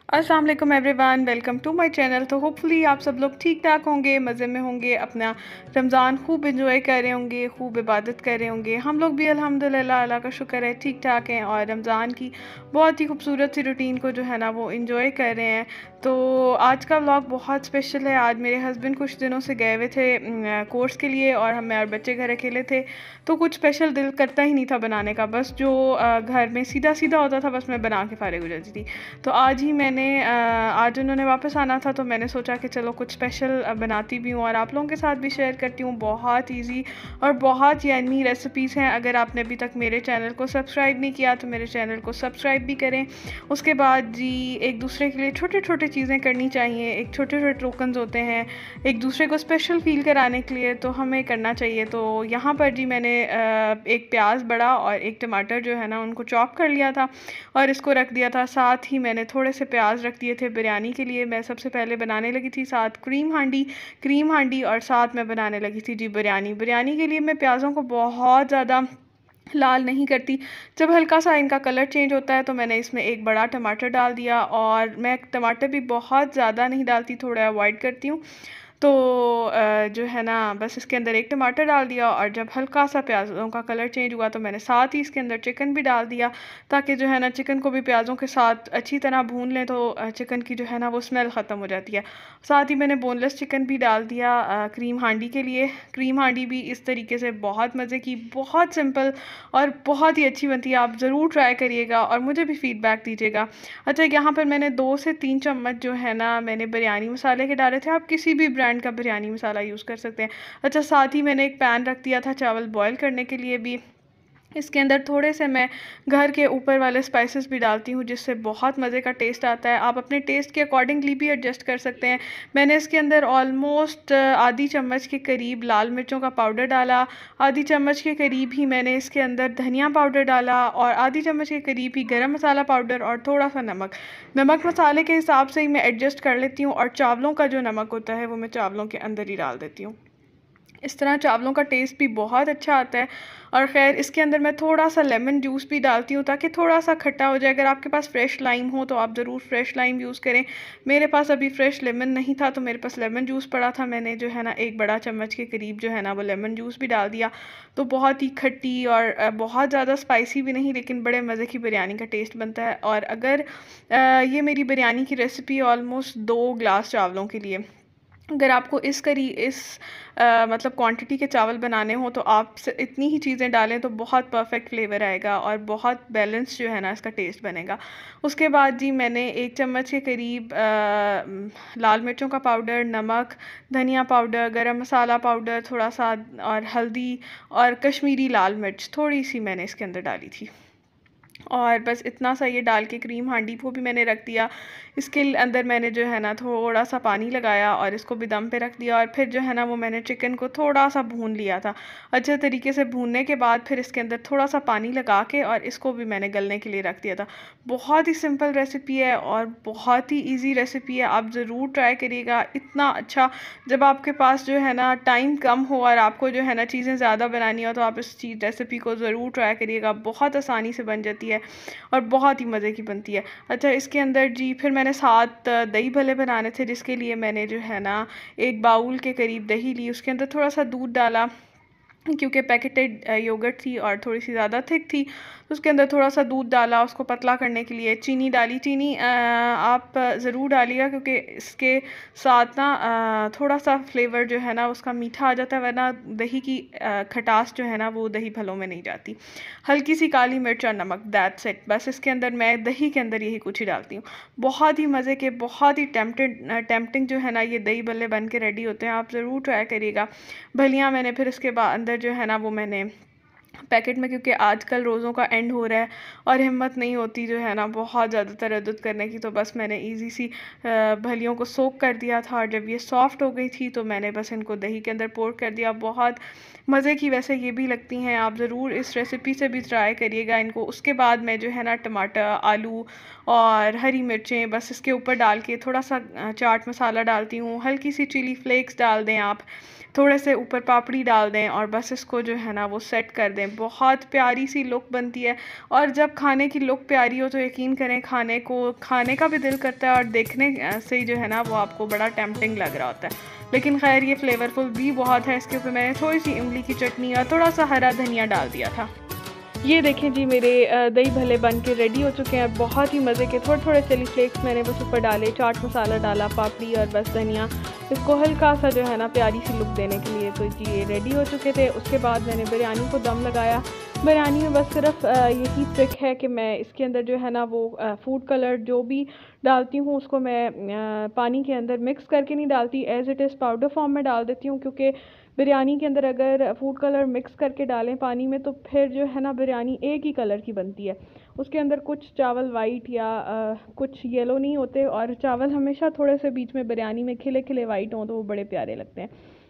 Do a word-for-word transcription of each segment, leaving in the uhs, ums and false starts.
अस्सलाम वालेकुम everyone, welcome to my channel. तो होपफुली आप सब लोग ठीक ठाक होंगे, मज़े में होंगे, अपना रमज़ान खूब इंजॉय कर रहे होंगे, खूब इबादत कर रहे होंगे। हम लोग भी अल्हम्दुलिल्लाह अल्लाह का शुक्र है ठीक ठाक हैं और रमज़ान की बहुत ही खूबसूरत सी रूटीन को जो है ना वो इंजॉय कर रहे हैं। तो आज का व्लॉग बहुत स्पेशल है। आज मेरे हस्बैंड कुछ दिनों से गए हुए थे कोर्स के लिए और हम मैं और बच्चे घर अकेले थे, तो कुछ स्पेशल दिल करता ही नहीं था बनाने का। बस जो अ, घर में सीधा सीधा होता था बस मैं बना के फारिग हो जाती थी। तो आज ही मैंने अ, आज उन्होंने वापस आना था तो मैंने सोचा कि चलो कुछ स्पेशल बनाती भी हूँ और आप लोगों के साथ भी शेयर करती हूँ। बहुत इजी और बहुत यम्मी रेसिपीज़ हैं। अगर आपने अभी तक मेरे चैनल को सब्सक्राइब नहीं किया तो मेरे चैनल को सब्सक्राइब भी करें। उसके बाद जी एक दूसरे के लिए छोटे छोटे चीज़ें करनी चाहिए। एक छोटे छोटे टोकन्स होते हैं एक दूसरे को स्पेशल फ़ील कराने के लिए, तो हमें करना चाहिए। तो यहाँ पर जी मैंने एक प्याज बड़ा और एक टमाटर जो है ना उनको चॉप कर लिया था और इसको रख दिया था। साथ ही मैंने थोड़े से प्याज रख दिए थे बिरयानी के लिए। मैं सबसे पहले बनाने लगी थी साथ क्रीम हांडी क्रीम हांडी और साथ मैं बनाने लगी थी जी बिरयानी। बिरयानी के लिए मैं प्याज़ों को बहुत ज़्यादा लाल नहीं करती। जब हल्का सा इनका कलर चेंज होता है तो मैंने इसमें एक बड़ा टमाटर डाल दिया और मैं टमाटर भी बहुत ज़्यादा नहीं डालती, थोड़ा अवॉइड करती हूँ। तो अ, जो है ना बस इसके अंदर एक टमाटर डाल दिया और जब हल्का सा प्याज़ों का कलर चेंज हुआ तो मैंने साथ ही इसके अंदर चिकन भी डाल दिया, ताकि जो है ना चिकन को भी प्याज़ों के साथ अच्छी तरह भून लें तो चिकन की जो है ना वो स्मेल ख़त्म हो जाती है। साथ ही मैंने बोनलेस चिकन भी डाल दिया अ, क्रीम हांडी के लिए। क्रीम हांडी भी इस तरीके से बहुत मज़े की, बहुत सिंपल और बहुत ही अच्छी बनती है। आप ज़रूर ट्राई करिएगा और मुझे भी फ़ीडबैक दीजिएगा। अच्छा, यहाँ पर मैंने दो से तीन चम्मच जो है ना मैंने बिरयानी मसाले के डाले थे। आप किसी भी ब्रांड का बिरयानी मसाला यूज़ कर सकते हैं। अच्छा, साथ ही मैंने एक पैन रख दिया था चावल बॉयल करने के लिए भी। इसके अंदर थोड़े से मैं घर के ऊपर वाले स्पाइसेस भी डालती हूँ जिससे बहुत मज़े का टेस्ट आता है। आप अपने टेस्ट के अकॉर्डिंगली भी एडजस्ट कर सकते हैं। मैंने इसके अंदर ऑलमोस्ट आधी चम्मच के करीब लाल मिर्चों का पाउडर डाला, आधी चम्मच के करीब ही मैंने इसके अंदर धनिया पाउडर डाला और आधी चम्मच के करीब ही गरम मसाला पाउडर और थोड़ा सा नमक। नमक मसाले के हिसाब से ही मैं एडजस्ट कर लेती हूँ और चावलों का जो नमक होता है वो मैं चावलों के अंदर ही डाल देती हूँ। इस तरह चावलों का टेस्ट भी बहुत अच्छा आता है। और ख़ैर इसके अंदर मैं थोड़ा सा लेमन जूस भी डालती हूँ ताकि थोड़ा सा खट्टा हो जाए। अगर आपके पास फ्रेश लाइम हो तो आप ज़रूर फ्रेश लाइम यूज़ करें। मेरे पास अभी फ्रेश लेमन नहीं था तो मेरे पास लेमन जूस पड़ा था। मैंने जो है ना एक बड़ा चम्मच के करीब जो है ना वो लेमन जूस भी डाल दिया। तो बहुत ही खट्टी और बहुत ज़्यादा स्पाइसी भी नहीं, लेकिन बड़े मज़े की बिरयानी का टेस्ट बनता है। और अगर ये मेरी बिरयानी की रेसिपी ऑलमोस्ट दो ग्लास चावलों के लिए, अगर आपको इस करी इस आ, मतलब क्वांटिटी के चावल बनाने हो तो आप इतनी ही चीज़ें डालें तो बहुत परफेक्ट फ्लेवर आएगा और बहुत बैलेंस जो है ना इसका टेस्ट बनेगा। उसके बाद जी मैंने एक चम्मच के करीब आ, लाल मिर्चों का पाउडर, नमक, धनिया पाउडर, गरम मसाला पाउडर थोड़ा सा और हल्दी और कश्मीरी लाल मिर्च थोड़ी सी मैंने इसके अंदर डाली थी। और बस इतना सा ये डाल के क्रीम हांडी को भी मैंने रख दिया। इसके अंदर मैंने जो है ना थोड़ा सा पानी लगाया और इसको भी दम पे रख दिया और फिर जो है ना वो मैंने चिकन को थोड़ा सा भून लिया था। अच्छे तरीके से भूनने के बाद फिर इसके अंदर थोड़ा सा पानी लगा के और इसको भी मैंने गलने के लिए रख दिया था। बहुत ही सिंपल रेसिपी है और बहुत ही ईजी रेसिपी है। आप ज़रूर ट्राई करिएगा। इतना अच्छा, जब आपके पास जो है ना टाइम कम हो और आपको जो है ना चीज़ें ज़्यादा बनानी हो तो आप इस चीज़ रेसिपी को ज़रूर ट्राई करिएगा। बहुत आसानी से बन जाती है और बहुत ही मज़े की बनती है। अच्छा, इसके अंदर जी फिर मैंने सात दही भल्ले बनाने थे जिसके लिए मैंने जो है ना एक बाउल के करीब दही ली, उसके अंदर थोड़ा सा दूध डाला क्योंकि पैकेटेड योगर्ट थी और थोड़ी सी ज़्यादा थिक थी, तो उसके अंदर थोड़ा सा दूध डाला उसको पतला करने के लिए। चीनी डाली, चीनी आ, आप ज़रूर डालिएगा क्योंकि इसके साथ ना आ, थोड़ा सा फ्लेवर जो है ना उसका मीठा आ जाता है, वरना दही की आ, खटास जो है ना वो दही भलों में नहीं जाती। हल्की सी काली मिर्च और नमक, दैट्स इट। बस इसके अंदर मैं दही के अंदर यही कुछ ही डालती हूँ। बहुत ही मज़े के, बहुत ही टेम्पटेड टेम्पटिंग जो है ना ये दही भल्ले बन के रेडी होते हैं। आप ज़रूर ट्राई करिएगा। भलियाँ मैंने फिर इसके बाद अंदर जो है ना वो मैंने पैकेट में, क्योंकि आजकल रोज़ों का एंड हो रहा है और हिम्मत नहीं होती जो है ना बहुत ज़्यादा तरद्दुद करने की, तो बस मैंने इजी सी भलियों को सोक कर दिया था और जब ये सॉफ़्ट हो गई थी तो मैंने बस इनको दही के अंदर पोर कर दिया। बहुत मज़े की वैसे ये भी लगती हैं। आप ज़रूर इस रेसिपी से भी ट्राई करिएगा इनको। उसके बाद मैं जो है ना टमाटर, आलू और हरी मिर्चें बस इसके ऊपर डाल के थोड़ा सा चाट मसाला डालती हूँ। हल्की सी चिली फ्लेक्स डाल दें आप। थोड़े से ऊपर पापड़ी डाल दें और बस इसको जो है ना वो सेट कर दें। बहुत प्यारी सी लुक बनती है और जब खाने की लुक प्यारी हो तो यकीन करें खाने को खाने का भी दिल करता है और देखने अ, से ही जो है ना वो आपको बड़ा टेम्प्टिंग लग रहा होता है। लेकिन खैर ये फ्लेवरफुल भी बहुत है। इसके ऊपर मैंने थोड़ी सी इमली की चटनी और थोड़ा सा हरा धनिया डाल दिया था। ये देखें जी मेरे अ, दही भल्ले बन के रेडी हो चुके हैं। बहुत ही मज़े के थोड़े थोड़े चिली फ्लेक्स मैंने बस ऊपर डाले, चाट मसाला डाला, पापड़ी और बस धनिया, इसको हल्का सा जो है ना प्यारी सी लुक देने के लिए। तो जी ये रेडी हो चुके थे। उसके बाद मैंने बिरयानी को दम लगाया। बिरयानी में बस सिर्फ अ, यही ट्रिक है कि मैं इसके अंदर जो है ना वो अ, फूड कलर जो भी डालती हूँ उसको मैं अ, पानी के अंदर मिक्स करके नहीं डालती, as it is powder form में डाल देती हूँ। क्योंकि बिरयानी के अंदर अगर फूड कलर मिक्स करके डालें पानी में तो फिर जो है ना बिरयानी एक ही कलर की बनती है। उसके अंदर कुछ चावल वाइट या आ, कुछ येलो नहीं होते और चावल हमेशा थोड़े से बीच में बिरयानी में खिले खिले वाइट हों तो वो बड़े प्यारे लगते हैं।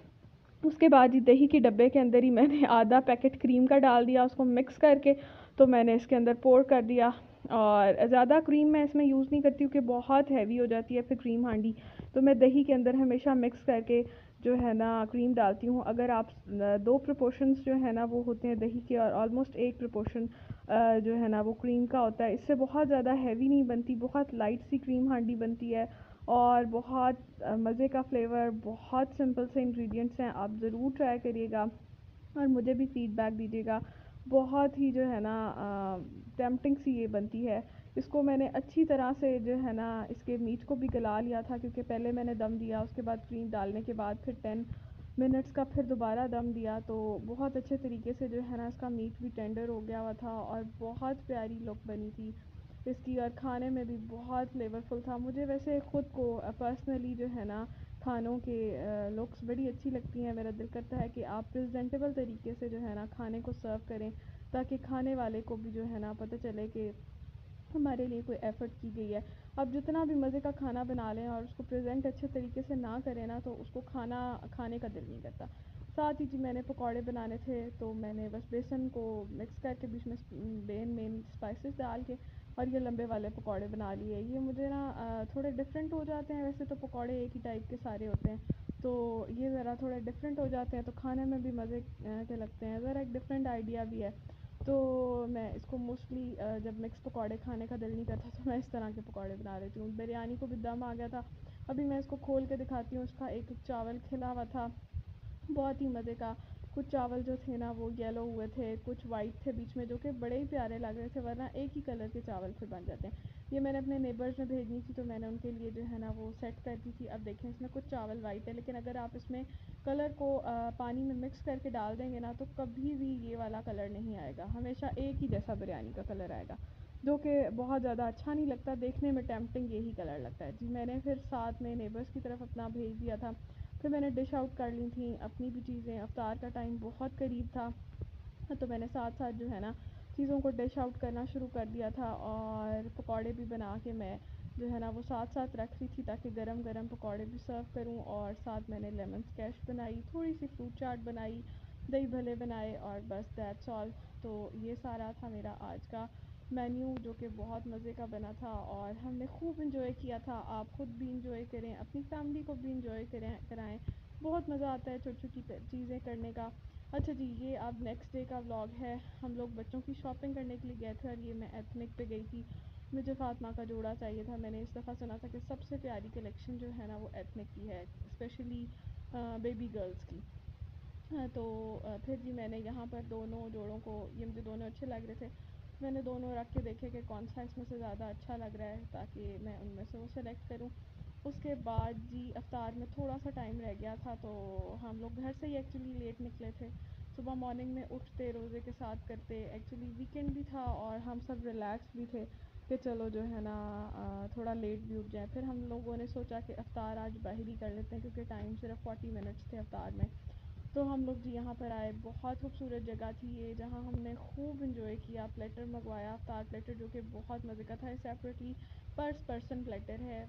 उसके बाद ही दही के डब्बे के अंदर ही मैंने आधा पैकेट क्रीम का डाल दिया, उसको मिक्स करके तो मैंने इसके अंदर पोर कर दिया। और ज़्यादा क्रीम मैं इसमें यूज़ नहीं करती क्योंकि बहुत हैवी हो जाती है फिर क्रीम हांडी। तो मैं दही के अंदर हमेशा मिक्स करके जो है ना क्रीम डालती हूँ। अगर आप दो प्रोपोर्शंस जो है ना वो होते हैं दही के और ऑलमोस्ट एक प्रोपोर्शन जो है ना वो क्रीम का होता है, इससे बहुत ज़्यादा हैवी नहीं बनती, बहुत लाइट सी क्रीम हांडी बनती है और बहुत मज़े का फ्लेवर। बहुत सिंपल से इंग्रेडिएंट्स हैं, आप ज़रूर ट्राई करिएगा और मुझे भी फीडबैक दीजिएगा। बहुत ही जो है ना टेम्पटिंग सी ये बनती है। इसको मैंने अच्छी तरह से जो है ना इसके मीट को भी गला लिया था क्योंकि पहले मैंने दम दिया, उसके बाद क्रीम डालने के बाद फिर टेन मिनट्स का फिर दोबारा दम दिया तो बहुत अच्छे तरीके से जो है ना इसका मीट भी टेंडर हो गया हुआ था और बहुत प्यारी लुक बनी थी इसकी और खाने में भी बहुत फ्लेवरफुल था। मुझे वैसे ख़ुद को पर्सनली जो है ना खानों के लुक्स बड़ी अच्छी लगती हैं। मेरा दिल करता है कि आप प्रेजेंटेबल तरीके से जो है ना खाने को सर्व करें ताकि खाने वाले को भी जो है ना पता चले कि हमारे लिए कोई एफ़र्ट की गई है। आप जितना भी मज़े का खाना बना लें और उसको प्रेजेंट अच्छे तरीके से ना करें ना तो उसको खाना खाने का दिल नहीं करता। साथ ही जी मैंने पकौड़े बनाने थे तो मैंने बस बेसन को मिक्स करके बीच में मेन मेन स्पाइसेस डाल के और ये लंबे वाले पकौड़े बना लिए। ये मुझे ना थोड़े डिफरेंट हो जाते हैं, वैसे तो पकौड़े एक ही टाइप के सारे होते हैं तो ये ज़रा थोड़े डिफरेंट हो जाते हैं तो खाने में भी मज़े के लगते हैं। ज़रा एक डिफरेंट आइडिया भी है तो मैं इसको मोस्टली जब मिक्स पकौड़े खाने का दिल नहीं करता तो मैं इस तरह के पकौड़े बना लेती हूँ। बिरयानी को भी दम आ गया था, अभी मैं इसको खोल के दिखाती हूँ। उसका एक एक चावल खिला हुआ था, बहुत ही मज़े का। कुछ चावल जो थे ना वो येलो हुए थे, कुछ वाइट थे बीच में जो कि बड़े ही प्यारे लग रहे थे, वरना एक ही कलर के चावल फिर बन जाते हैं। ये मैंने अपने नेबर्स में भेजनी थी तो मैंने उनके लिए जो है ना वो सेट कर दी थी। अब देखें इसमें कुछ चावल वाइट है लेकिन अगर आप इसमें कलर को आ, पानी में मिक्स करके डाल देंगे ना तो कभी भी ये वाला कलर नहीं आएगा, हमेशा एक ही जैसा बिरयानी का कलर आएगा जो कि बहुत ज़्यादा अच्छा नहीं लगता, देखने में टेम्पटिंग यही कलर लगता है। जी मैंने फिर साथ में नेबर्स की तरफ अपना भेज दिया था। फिर मैंने डिश आउट कर ली थी अपनी भी चीज़ें, अफ्तार का टाइम बहुत करीब था तो मैंने साथ साथ जो है ना चीज़ों को डिश आउट करना शुरू कर दिया था और पकौड़े भी बना के मैं जो है ना वो साथ साथ रख रही थी ताकि गरम गरम पकौड़े भी सर्व करूं। और साथ मैंने लेमन स्क्वैश बनाई, थोड़ी सी फ्रूट चाट बनाई, दही भले बनाए और बस दैट्स ऑल। तो ये सारा था मेरा आज का मेन्यू जो कि बहुत मज़े का बना था और हमने खूब इंजॉय किया था। आप ख़ुद भी इंजॉय करें, अपनी फैमिली को भी इंजॉय करें कराएं, बहुत मज़ा आता है छोटी छोटी चीज़ें करने का। अच्छा जी ये अब नेक्स्ट डे का व्लॉग है। हम लोग बच्चों की शॉपिंग करने के लिए गए थे और ये मैं एथनिक पे गई थी। मुझे फातिमा का जोड़ा चाहिए था, मैंने इस दफ़ा सुना था कि सबसे प्यारी कलेक्शन जो है ना वो एथनिक की है, स्पेशली बेबी गर्ल्स की। हाँ, तो अ, फिर जी मैंने यहाँ पर दोनों जोड़ों को, ये मुझे दोनों अच्छे लग रहे थे, मैंने दोनों रख के देखे कि कौन सा इसमें से ज़्यादा अच्छा लग रहा है ताकि मैं उनमें से वो सेलेक्ट करूँ। उसके बाद जी अफ्तार में थोड़ा सा टाइम रह गया था तो हम लोग घर से ही एक्चुअली लेट निकले थे। सुबह मॉर्निंग में उठते रोज़े के साथ करते, एक्चुअली वीकेंड भी था और हम सब रिलैक्स भी थे कि चलो जो है ना अ, थोड़ा लेट भी उठ जाए। फिर हम लोगों ने सोचा कि अफ्तार आज बाहर ही कर लेते हैं क्योंकि टाइम सिर्फ फोर्टी मिनट्स थे अफ्तार में। तो हम लोग जी यहाँ पर आए, बहुत खूबसूरत जगह थी ये जहाँ हमने खूब इंजॉय किया। प्लेटर मंगवाया अफ्तार प्लेटर जो कि बहुत मज़े का था, सेपरेटली पर पर्सन प्लेटर है,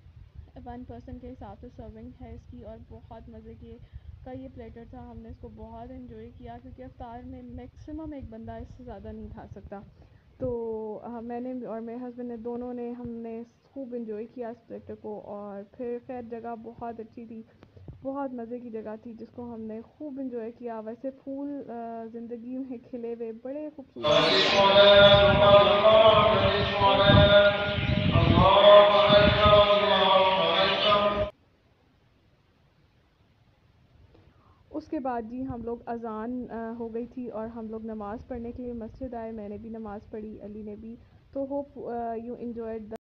वन पर्सन के हिसाब से सर्विंग है इसकी और बहुत मज़े के का ये प्लेटर था। हमने इसको बहुत इन्जॉय किया क्योंकि अफ्तार में मैक्सिमम एक बंदा इससे ज़्यादा नहीं खा सकता। तो हाँ, मैंने और मेरे हस्बैंड ने दोनों ने हमने खूब इन्जॉय किया इस प्लेटर को। और फिर खैर जगह बहुत अच्छी थी बहुत मज़े की जगह थी जिसको हमने खूब इंजॉय किया। वैसे फूल ज़िंदगी में खिले हुए बड़े खूबसूरत होते हैं, तो हमने वैसे फूलों को बहुत इंजॉय किया। उसके बाद जी हम लोग अज़ान अ, हो गई थी और हम लोग नमाज़ पढ़ने के लिए मस्जिद आए। मैंने भी नमाज़ पढ़ी, अली ने भी। तो होप यू एंजॉयड द